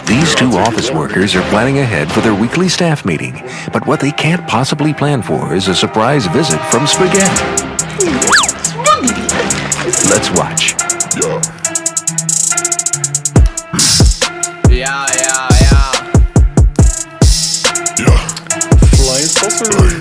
These two office workers are planning ahead for their weekly staff meeting, but what they can't possibly plan for is a surprise visit from Spaghet. Let's watch. Yeah. Flying saucer.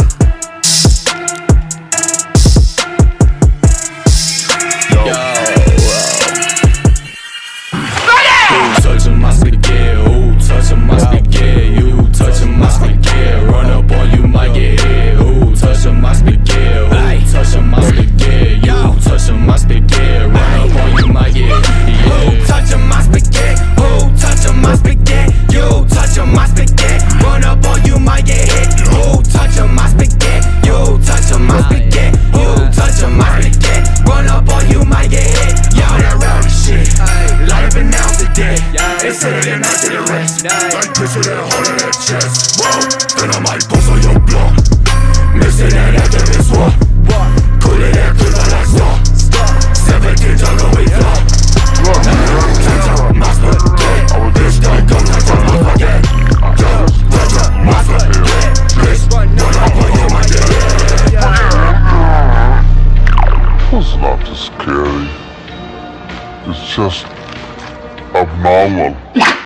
Touching my spaghetti, ooh, touching my spaghetti, you touching my spaghetti, run up on you might get hit, ooh, touching my spaghetti, ooh, touching my spaghetti, you touching my spaghetti, run up on you might get hit, ooh, touching my spaghetti, ooh, touching my spaghetti, you touching my spaghetti, run up on you might get hit, ooh, touching my spaghetti, you touching my spaghetti, ooh, touching my spaghetti, run up on you might get hit, y'all that rowdy shit, light up and now today. They say they night to the rest. Like picture that hole in that chest. Whoa, then I might bust on your block. Mixing that after this war. Cool it that good on that star. 17 jungle we fly. Touch my spaghetti. Bitch don't go touch my spaghetti. Touch my spaghetti. Bitch, run up on you my dick. It's not too scary. It's just abnormal.